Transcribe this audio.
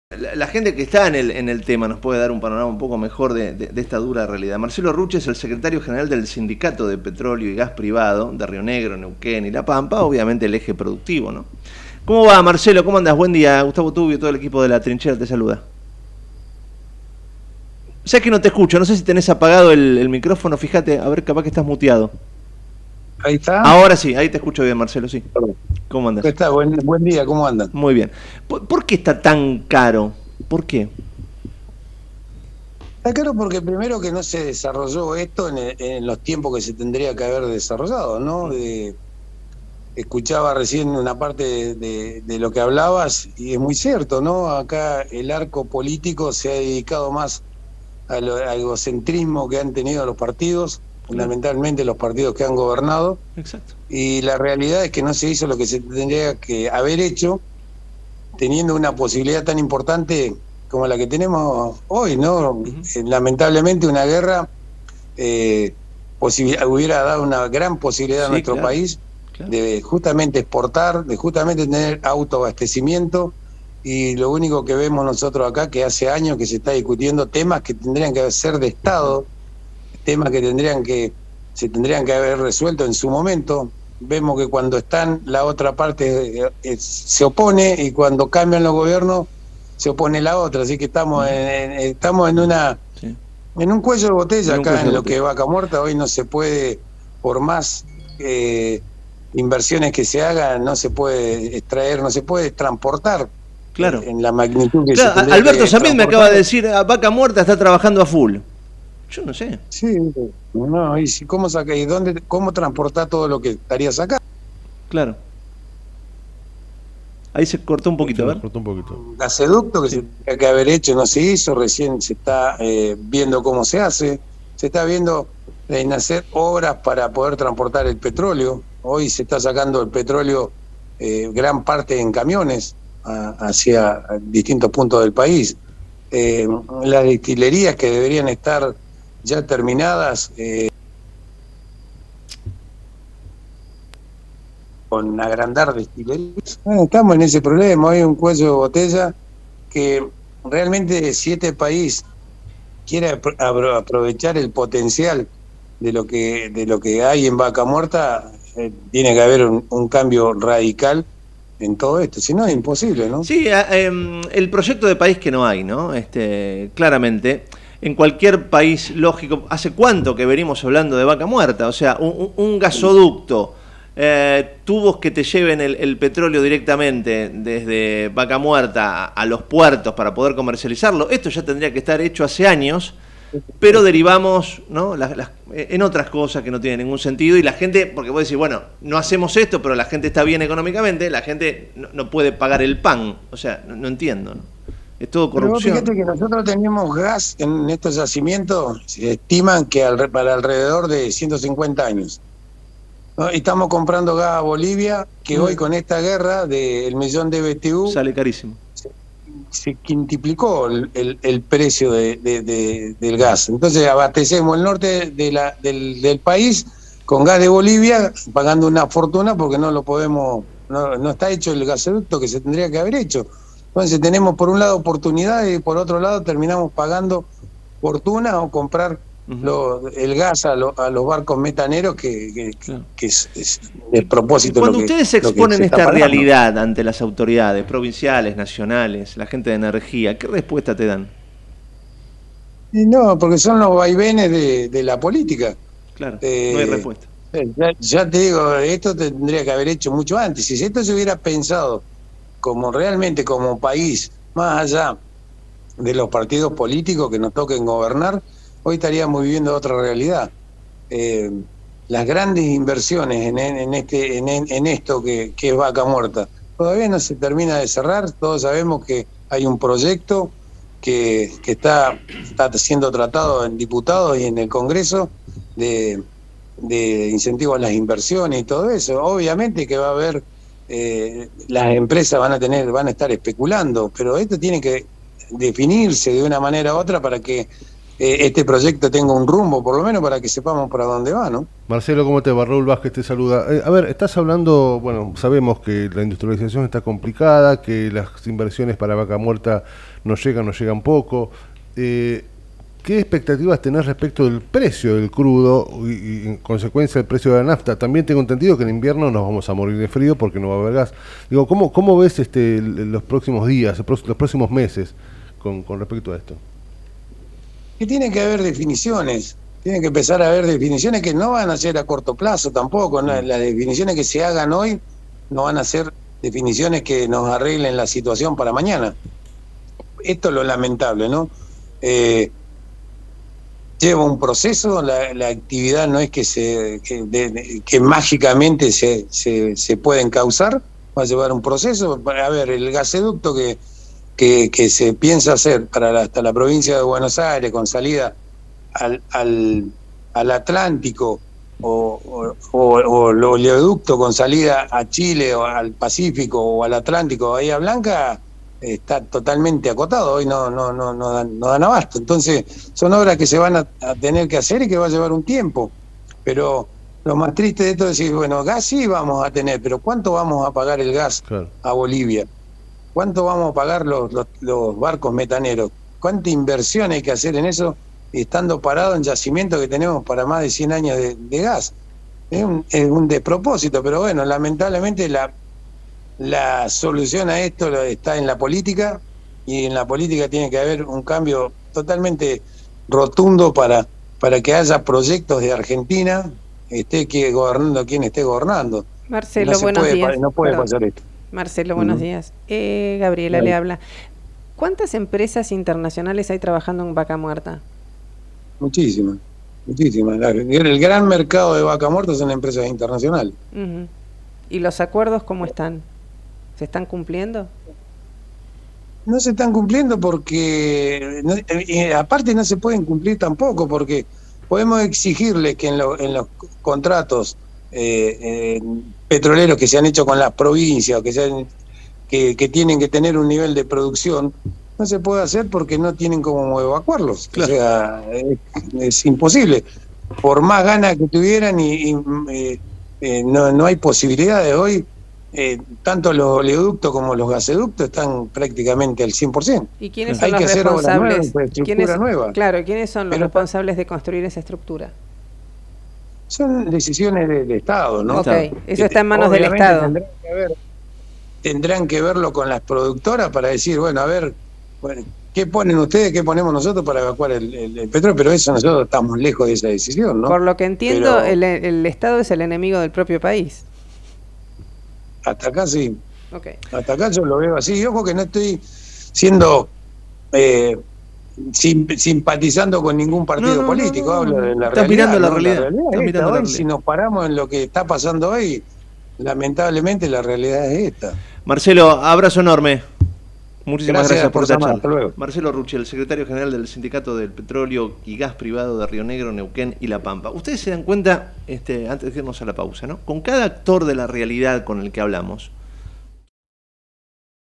La gente que está en el tema nos puede dar un panorama un poco mejor de esta dura realidad. Marcelo Rucci es el secretario general del Sindicato de Petróleo y Gas Privado de Río Negro, Neuquén y La Pampa, obviamente el eje productivo, ¿no? ¿Cómo va, Marcelo? ¿Cómo andas? Buen día. Gustavo Tubio y todo el equipo de La Trinchera te saluda. Sé que no te escucho, no sé si tenés apagado el micrófono, fíjate, a ver, capaz que estás muteado. Ahí está. Ahora sí, ahí te escucho bien, Marcelo, sí. Perdón. ¿Cómo andas? ¿Cómo está? Buen día, ¿cómo andan? Muy bien. ¿Por qué está tan caro? ¿Por qué? Está claro porque primero que no se desarrolló esto en los tiempos que se tendría que haber desarrollado, ¿no? Escuchaba recién una parte de lo que hablabas y es muy cierto, ¿no? Acá el arco político se ha dedicado más al egocentrismo que han tenido los partidos, fundamentalmente los partidos que han gobernado. Exacto. Y la realidad es que no se hizo lo que se tendría que haber hecho, teniendo una posibilidad tan importante como la que tenemos hoy, ¿no? Lamentablemente una guerra hubiera dado una gran posibilidad a nuestro país de justamente exportar, de justamente tener autoabastecimiento, y lo único que vemos nosotros acá, que hace años que se está discutiendo temas que tendrían que ser de Estado, temas que se tendrían que haber resuelto en su momento. Vemos que cuando están, la otra parte se opone, y cuando cambian los gobiernos se opone la otra, así que estamos en un cuello de botella acá en lo que es Vaca Muerta. Hoy no se puede, por más inversiones que se hagan, no se puede extraer, no se puede transportar en la magnitud que se tendría. Alberto Samit me acaba de decir, Vaca Muerta está trabajando a full. Yo no sé. Sí, no, y cómo saca, y cómo transportar todo lo que estaría sacando. Claro. Ahí se cortó un poquito, ¿verdad? Cortó un poquito. Gasoducto que se tendría que haber hecho no se hizo, recién se está viendo cómo se hace, se está viendo en hacer obras para poder transportar el petróleo. Hoy se está sacando el petróleo gran parte en camiones hacia distintos puntos del país. Las destilerías que deberían estar ya terminadas, con agrandar destilerías. Bueno, estamos en ese problema, hay un cuello de botella que realmente, si este país quiere aprovechar el potencial de lo que hay en Vaca Muerta, tiene que haber un cambio radical en todo esto, si no es imposible, ¿no? Sí, el proyecto de país que no hay, ¿no? Claramente, en cualquier país lógico, ¿hace cuánto que venimos hablando de Vaca Muerta? O sea, un gasoducto, tubos que te lleven el petróleo directamente desde Vaca Muerta a los puertos para poder comercializarlo, esto ya tendría que estar hecho hace años, pero derivamos, ¿no?, en otras cosas que no tienen ningún sentido, y la gente, porque vos decís, bueno, no hacemos esto, pero la gente está bien económicamente, la gente no puede pagar el pan, o sea, no entiendo, ¿no? Es todo corrupción. Pero fíjate que nosotros tenemos gas en estos yacimientos, se estiman que para alrededor de 150 años. ¿No? Y estamos comprando gas a Bolivia, que hoy con esta guerra del millón de BTU sale carísimo. Se quintuplicó el precio del gas. Entonces abastecemos el norte del país con gas de Bolivia, pagando una fortuna porque no lo podemos, no está hecho el gasoducto que se tendría que haber hecho. Entonces tenemos por un lado oportunidades y por otro lado terminamos pagando fortuna o comprar el gas a los barcos metaneros, que es el propósito. Cuando ustedes exponen esta realidad ante las autoridades provinciales, nacionales, la gente de energía, ¿qué respuesta te dan? Y no, porque son los vaivenes de la política. Claro, no hay respuesta. Ya te digo, esto tendría que haber hecho mucho antes. Si esto se hubiera pensado realmente como país, más allá de los partidos políticos que nos toquen gobernar, hoy estaríamos viviendo otra realidad. Las grandes inversiones en esto que es Vaca Muerta todavía no se termina de cerrar. Todos sabemos que hay un proyecto que está siendo tratado en diputados y en el Congreso de incentivo a las inversiones y todo eso. Obviamente que va a haber, las empresas van a estar especulando, pero esto tiene que definirse de una manera u otra para que este proyecto tenga un rumbo, por lo menos para que sepamos para dónde va, ¿no? Marcelo, ¿cómo te va? Raúl Vázquez te saluda. A ver, estás hablando, bueno, sabemos que la industrialización está complicada, que las inversiones para Vaca Muerta no llegan poco. ¿Qué expectativas tenés respecto del precio del crudo y en consecuencia el precio de la nafta? También tengo entendido que en invierno nos vamos a morir de frío porque no va a haber gas. Digo, ¿cómo ves los próximos días, los próximos meses con respecto a esto? Que tiene que haber definiciones, tiene que empezar a haber definiciones que no van a ser a corto plazo tampoco, ¿no? Las definiciones que se hagan hoy no van a ser definiciones que nos arreglen la situación para mañana. Esto es lo lamentable, ¿no? Lleva un proceso, la actividad no es que mágicamente se pueden causar, va a llevar un proceso. A ver, el gasoducto que se piensa hacer hasta la provincia de Buenos Aires con salida al Atlántico o el oleoducto con salida a Chile o al Pacífico o al Atlántico, Bahía Blanca, está totalmente acotado, hoy no dan abasto. Entonces son obras que se van a tener que hacer y que va a llevar un tiempo, pero lo más triste de esto es decir, bueno, gas sí vamos a tener, pero ¿cuánto vamos a pagar el gas a Bolivia? ¿Cuánto vamos a pagar los barcos metaneros? ¿Cuánta inversión hay que hacer en eso estando parado en yacimientos que tenemos para más de 100 años de gas? Es un despropósito, pero bueno, lamentablemente la solución a esto está en la política, y en la política tiene que haber un cambio totalmente rotundo para que haya proyectos de Argentina, esté gobernando quien esté gobernando. Marcelo, buenos días. No puede pasar esto. Marcelo, buenos días. Gabriela le habla. ¿Cuántas empresas internacionales hay trabajando en Vaca Muerta? Muchísimas. El gran mercado de Vaca Muerta son empresas internacionales. ¿Y los acuerdos cómo están? ¿Se están cumpliendo? No se están cumpliendo porque, aparte no se pueden cumplir tampoco, porque podemos exigirles que en los contratos petroleros que se han hecho con las provincias, que tienen que tener un nivel de producción, no se puede hacer porque no tienen cómo evacuarlos. Claro. O sea, es imposible. Por más ganas que tuvieran, no hay posibilidades hoy. Tanto los oleoductos como los gasoductos están prácticamente al 100%. ¿Y quiénes son los responsables? ¿Quiénes son los responsables de construir esa estructura? Son decisiones del Estado, ¿no? Ok, eso está en manos del Estado. Tendrán que verlo con las productoras para decir, bueno, a ver, ¿qué ponen ustedes, qué ponemos nosotros para evacuar el petróleo? Pero eso nosotros estamos lejos de esa decisión, ¿no? Por lo que entiendo, el Estado es el enemigo del propio país. Hasta acá sí. Okay. Hasta acá yo lo veo así. Y ojo que no estoy siendo simpatizando con ningún partido político. Hablo de la realidad. Estás mirando la realidad. Hoy, si nos paramos en lo que está pasando hoy, lamentablemente la realidad es esta. Marcelo, abrazo enorme. Muchísimas gracias por esta charla. Marcelo Ruchel, secretario general del Sindicato del Petróleo y Gas Privado de Río Negro, Neuquén y La Pampa. Ustedes se dan cuenta, antes de irnos a la pausa, ¿no? Con cada actor de la realidad con el que hablamos,